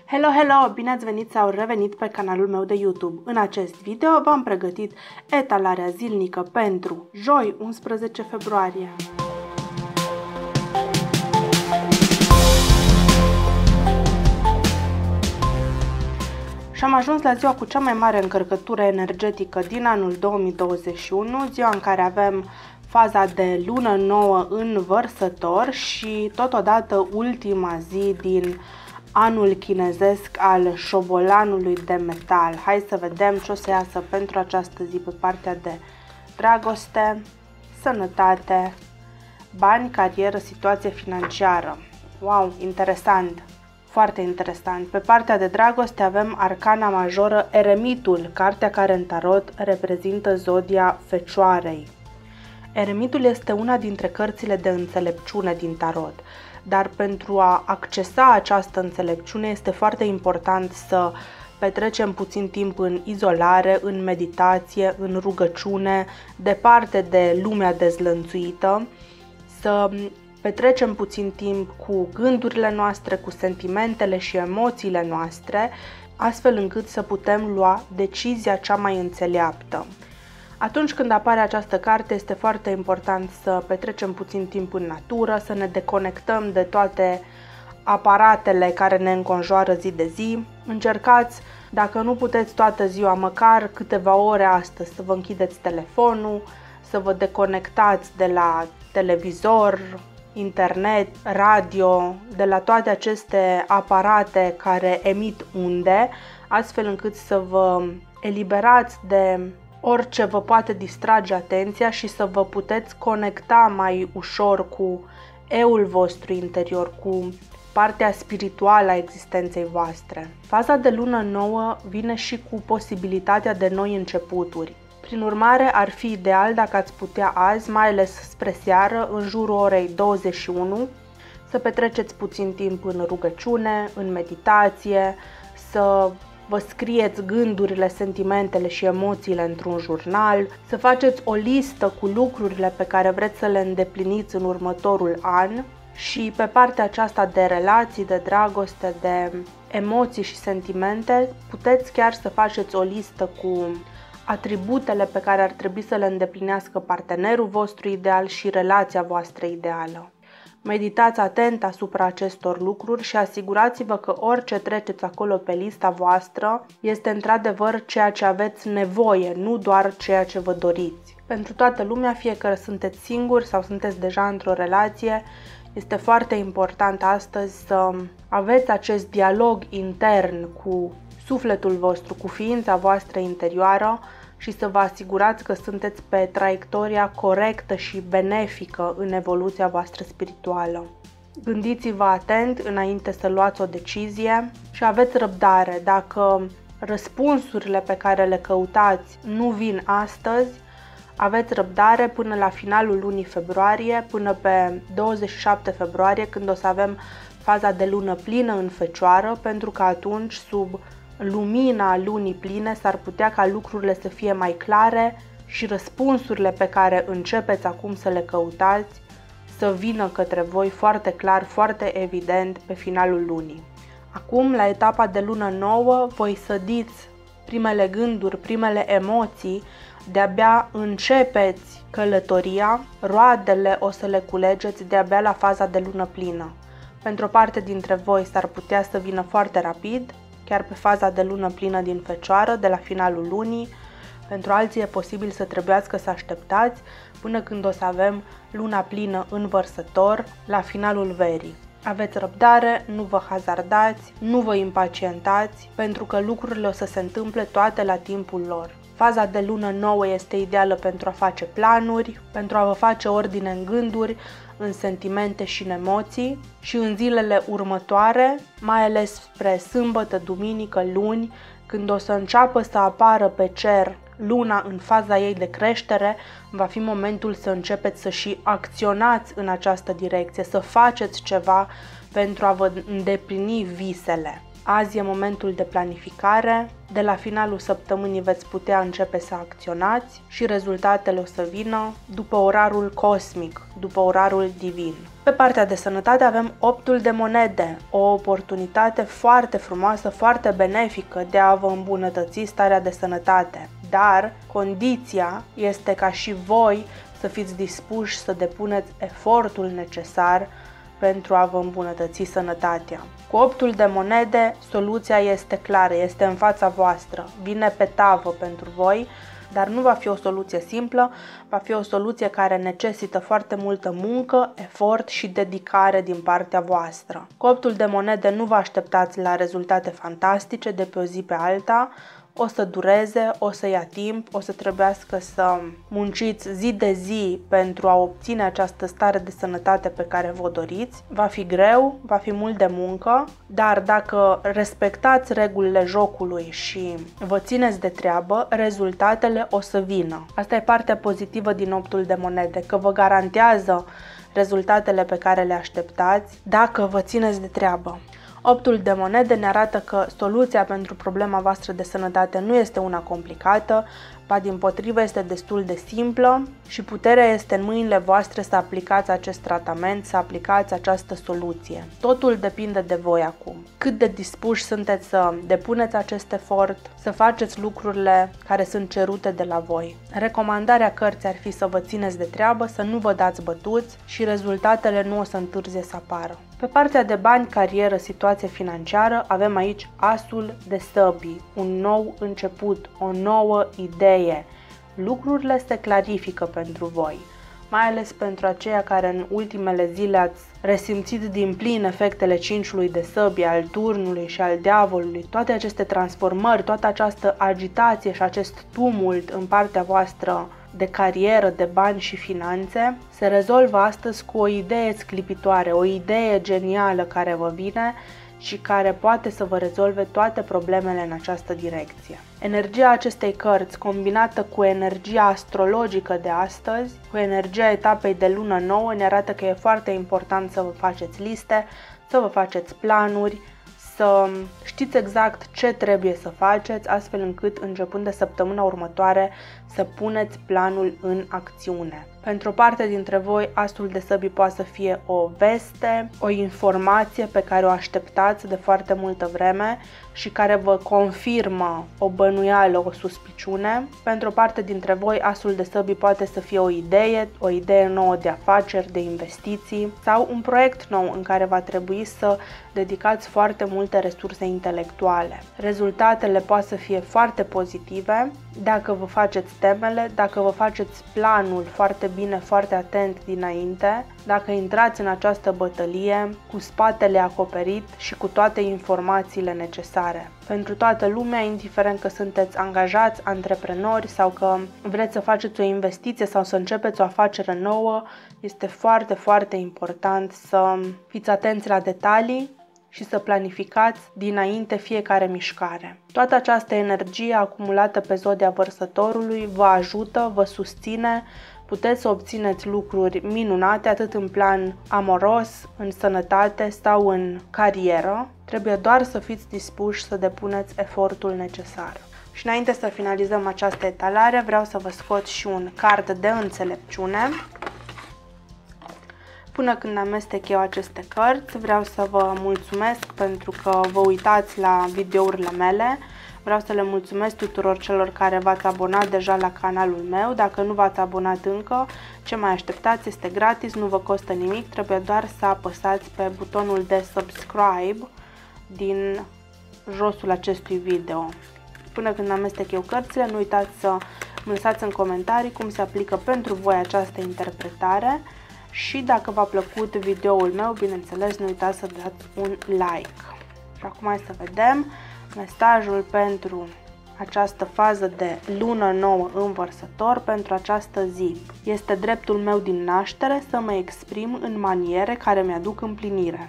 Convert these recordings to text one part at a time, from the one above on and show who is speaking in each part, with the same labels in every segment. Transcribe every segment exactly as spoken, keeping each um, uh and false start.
Speaker 1: Hello, hello! Bine ați venit sau revenit pe canalul meu de YouTube. În acest video v-am pregătit etalarea zilnică pentru joi, unsprezece februarie. Și am ajuns la ziua cu cea mai mare încărcătură energetică din anul două mii douăzeci și unu, ziua în care avem faza de lună nouă în Vărsător și totodată ultima zi din anul chinezesc al șobolanului de metal. Hai să vedem ce o să iasă pentru această zi pe partea de dragoste, sănătate, bani, carieră, situație financiară. Wow, interesant! Foarte interesant. Pe partea de dragoste avem arcana majoră Eremitul, cartea care în tarot reprezintă zodia Fecioarei. Eremitul este una dintre cărțile de înțelepciune din tarot, dar pentru a accesa această înțelepciune este foarte important să petrecem puțin timp în izolare, în meditație, în rugăciune, departe de lumea dezlănțuită, să petrecem puțin timp cu gândurile noastre, cu sentimentele și emoțiile noastre, astfel încât să putem lua decizia cea mai înțeleaptă. Atunci când apare această carte, este foarte important să petrecem puțin timp în natură, să ne deconectăm de toate aparatele care ne înconjoară zi de zi. Încercați, dacă nu puteți toată ziua, măcar câteva ore astăzi să vă închideți telefonul, să vă deconectați de la televizor, internet, radio, de la toate aceste aparate care emit unde, astfel încât să vă eliberați de orice vă poate distrage atenția și să vă puteți conecta mai ușor cu eul vostru interior, cu partea spirituală a existenței voastre. Faza de lună nouă vine și cu posibilitatea de noi începuturi. Prin urmare, ar fi ideal dacă ați putea azi, mai ales spre seară, în jurul orei douăzeci și unu, să petreceți puțin timp în rugăciune, în meditație, să vă scrieți gândurile, sentimentele și emoțiile într-un jurnal, să faceți o listă cu lucrurile pe care vreți să le îndepliniți în următorul an și pe partea aceasta de relații, de dragoste, de emoții și sentimente, puteți chiar să faceți o listă cu atributele pe care ar trebui să le îndeplinească partenerul vostru ideal și relația voastră ideală. Meditați atent asupra acestor lucruri și asigurați-vă că orice treceți acolo pe lista voastră este într-adevăr ceea ce aveți nevoie, nu doar ceea ce vă doriți. Pentru toată lumea, fie că sunteți singuri sau sunteți deja într-o relație, este foarte important astăzi să aveți acest dialog intern cu sufletul vostru, cu ființa voastră interioară și să vă asigurați că sunteți pe traiectoria corectă și benefică în evoluția voastră spirituală. Gândiți-vă atent înainte să luați o decizie și aveți răbdare. Dacă răspunsurile pe care le căutați nu vin astăzi, aveți răbdare până la finalul lunii februarie, până pe douăzeci și șapte februarie, când o să avem faza de lună plină în Fecioară, pentru că atunci, sub lumina lunii pline, s-ar putea ca lucrurile să fie mai clare și răspunsurile pe care începeți acum să le căutați să vină către voi foarte clar, foarte evident pe finalul lunii. Acum, la etapa de lună nouă, voi sădiți primele gânduri, primele emoții, de-abia începeți călătoria, roadele o să le culegeți de-abia la faza de lună plină. Pentru o parte dintre voi s-ar putea să vină foarte rapid, chiar pe faza de lună plină din Fecioară, de la finalul lunii. Pentru alții e posibil să trebuiască să așteptați până când o să avem luna plină în Vărsător, la finalul verii. Aveți răbdare, nu vă hazardați, nu vă impacientați, pentru că lucrurile o să se întâmple toate la timpul lor. Faza de lună nouă este ideală pentru a face planuri, pentru a vă face ordine în gânduri, în sentimente și în emoții și în zilele următoare, mai ales spre sâmbătă, duminică, luni, când o să înceapă să apară pe cer luna în faza ei de creștere, va fi momentul să începeți să și acționați în această direcție, să faceți ceva pentru a vă îndeplini visele. Azi e momentul de planificare, de la finalul săptămânii veți putea începe să acționați și rezultatele o să vină după orarul cosmic, după orarul divin. Pe partea de sănătate avem optul de monede, o oportunitate foarte frumoasă, foarte benefică de a vă îmbunătăți starea de sănătate. Dar condiția este ca și voi să fiți dispuși să depuneți efortul necesar pentru a vă îmbunătăți sănătatea. Cu optul de monede, soluția este clară, este în fața voastră, vine pe tavă pentru voi, dar nu va fi o soluție simplă, va fi o soluție care necesită foarte multă muncă, efort și dedicare din partea voastră. Cu optul de monede nu vă așteptați la rezultate fantastice de pe o zi pe alta, o să dureze, o să ia timp, o să trebuiască să munciți zi de zi pentru a obține această stare de sănătate pe care vă doriți. Va fi greu, va fi mult de muncă, dar dacă respectați regulile jocului și vă țineți de treabă, rezultatele o să vină. Asta e partea pozitivă din optul de monede, că vă garantează rezultatele pe care le așteptați dacă vă țineți de treabă. Optul de monede ne arată că soluția pentru problema voastră de sănătate nu este una complicată, ba dimpotrivă este destul de simplă și puterea este în mâinile voastre să aplicați acest tratament, să aplicați această soluție. Totul depinde de voi acum. Cât de dispuși sunteți să depuneți acest efort, să faceți lucrurile care sunt cerute de la voi. Recomandarea cărții ar fi să vă țineți de treabă, să nu vă dați bătuți și rezultatele nu o să întârzie să apară. Pe partea de bani, carieră, situație financiară, avem aici asul de săbii, un nou început, o nouă idee. Lucrurile se clarifică pentru voi, mai ales pentru aceia care în ultimele zile ați resimțit din plin efectele cinciului de săbii, al turnului și al diavolului, toate aceste transformări, toată această agitație și acest tumult în partea voastră de carieră, de bani și finanțe, se rezolvă astăzi cu o idee sclipitoare, o idee genială care vă vine și care poate să vă rezolve toate problemele în această direcție. Energia acestei cărți, combinată cu energia astrologică de astăzi, cu energia etapei de lună nouă, ne arată că e foarte important să vă faceți liste, să vă faceți planuri, să știți exact ce trebuie să faceți, astfel încât, începând de săptămâna următoare, să puneți planul în acțiune. Pentru o parte dintre voi, asul de săbii poate să fie o veste, o informație pe care o așteptați de foarte multă vreme și care vă confirmă o bănuială, o suspiciune. Pentru o parte dintre voi, asul de săbii poate să fie o idee, o idee nouă de afaceri, de investiții sau un proiect nou în care va trebui să dedicați foarte multe resurse intelectuale. Rezultatele pot să fie foarte pozitive dacă vă faceți temele, dacă vă faceți planul foarte bine, foarte atent dinainte, dacă intrați în această bătălie cu spatele acoperit și cu toate informațiile necesare. Pentru toată lumea, indiferent că sunteți angajați, antreprenori sau că vreți să faceți o investiție sau să începeți o afacere nouă, este foarte, foarte important să fiți atenți la detalii și să planificați dinainte fiecare mișcare. Toată această energie acumulată pe zodia Vărsătorului vă ajută, vă susține, puteți să obțineți lucruri minunate atât în plan amoros, în sănătate sau în carieră. Trebuie doar să fiți dispuși să depuneți efortul necesar. Și înainte să finalizăm această etalare, vreau să vă scot și un card de înțelepciune. Până când amestec eu aceste cărți, vreau să vă mulțumesc pentru că vă uitați la videourile mele. Vreau să le mulțumesc tuturor celor care v-ați abonat deja la canalul meu. Dacă nu v-ați abonat încă, ce mai așteptați? Este gratis, nu vă costă nimic, trebuie doar să apăsați pe butonul de subscribe din josul acestui video. Până când amestec eu cărțile, nu uitați să îmi lăsați în comentarii cum se aplică pentru voi această interpretare. Și dacă v-a plăcut videoul meu, bineînțeles, nu uitați să dați un like. Și acum hai să vedem mesajul pentru această fază de lună nouă în Vărsător pentru această zi. Este dreptul meu din naștere să mă exprim în maniere care mi-aduc împlinire.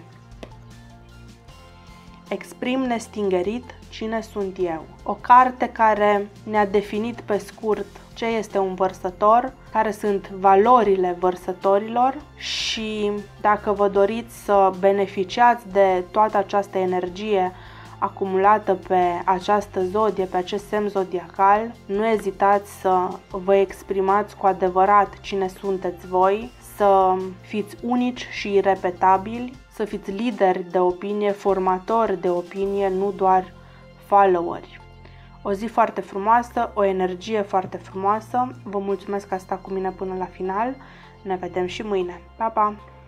Speaker 1: Exprim nestingerit cine sunt eu. O carte care ne-a definit pe scurt ce este un vărsător, care sunt valorile vărsătorilor și dacă vă doriți să beneficiați de toată această energie acumulată pe această zodie, pe acest semn zodiacal. Nu ezitați să vă exprimați cu adevărat cine sunteți voi, să fiți unici și irepetabili, să fiți lideri de opinie, formatori de opinie, nu doar followeri. O zi foarte frumoasă, o energie foarte frumoasă. Vă mulțumesc că ați stat cu mine până la final. Ne vedem și mâine. Pa, pa!